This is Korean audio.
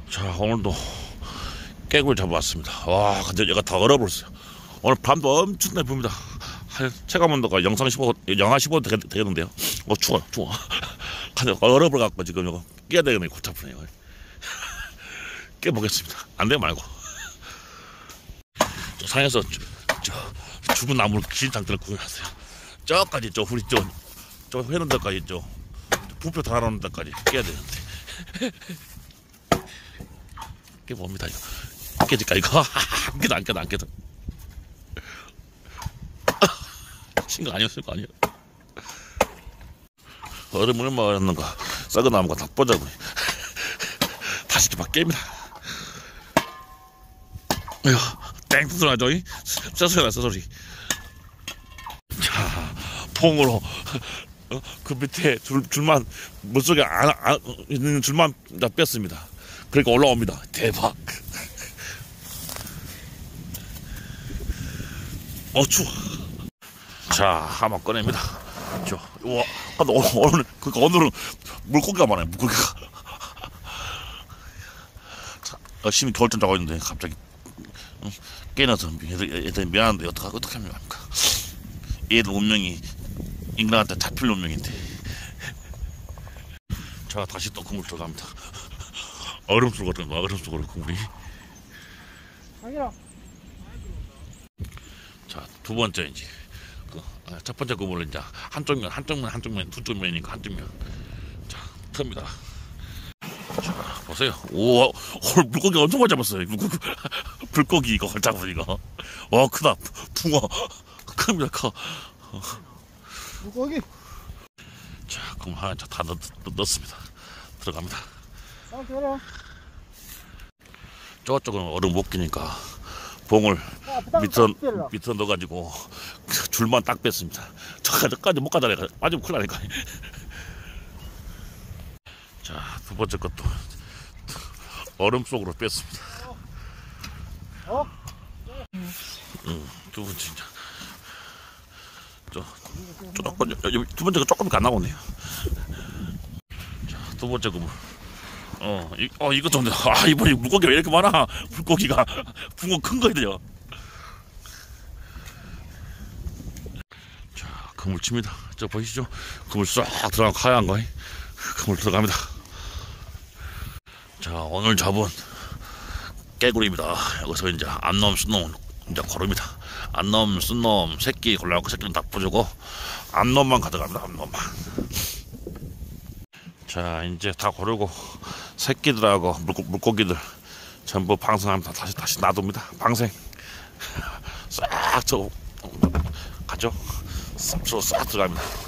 자, 오늘도 깨구리 잡아왔습니다. 와, 근데 얘가 다 얼어버렸어요. 오늘 밤도 엄청나게 붑니다. 체감온도가 영하 15도 되겠는데요. 추워. 근데 얼어버려갖고 지금 이거 깨야 되겠네. 골치 아프네. 깨보겠습니다. 안 되면 말고. 저 산에서 죽은 나무를 긴 상태를 구해놨어요. 저까지 우리 저 회는 데까지 부표 달아놓는 데까지 깨야 되는데. 깨봅니다. 이거 깨질까 이거? 안 깨도 신거 아니었을 거 아니에요. 얼음을 얼마나 했는가. 썩은 나무가 다 뻗어고 다시 막 깹니다. 땡 소리 나죠? 쇠소리 나 쇠소리. 자, 퐁으로 그 밑에 줄만 물속에 안 있는 줄만 다 뺐습니다. 그러니까 올라옵니다. 대박. 추워. 자, 하마 꺼냅니다. 우와, 오늘은 물고기가 많아요. 물고기가. 자, 열심히 겨울잠 자고 있는데 갑자기 깨어나서 얘들 미안한데 어떻게 하면 합니까? 얘들 운명이 인간한테 잡힐 운명인데. 자, 다시 또 그물 들어갑니다. 얼음 속으로 그물이. 자, 두 번째 이제 첫 번째 그물은 이제 한쪽 면 두 쪽 면이니까 한쪽 면. 자, 틉니다. 자, 보세요. 오늘 물고기 엄청 많이 잡았어요. 물고기 이거 잡은 이거. 와, 크다. 붕어. 큽니다. 커. 물고기. 자, 그럼 하나 다 넣습니다. 들어갑니다. 저쪽은 얼음 못 끼니까 봉을 밑으로 넣어가지고 줄만 딱 뺐습니다. 저까지 못 가잖아요. 빠지면 큰일 나니까. 자, 두 번째 것도 얼음 속으로 뺐습니다. 두 번째 이제 두 번째가 조금 안 나오네요. 자, 두 번째 그물. 이거 좀, 이번에 물고기가 왜 이렇게 많아? 물고기가 붕어 큰 거이들요. 자, 그물 칩니다. 저 보이시죠? 그물 싹 들어가고 하얀 거. 그물 들어갑니다. 자, 오늘 잡은 깨구리입니다. 여기서 이제 암놈, 순놈 이제 고릅니다. 암놈, 순놈, 새끼 골라갖고 새끼는 다 부주고 암놈만 가져갑니다. 암놈만. 자, 이제 다 고르고 새끼들하고 물고기들 전부 방생합니다. 다시 놔둡니다. 방생. 싹 가죠. 싹 들어갑니다.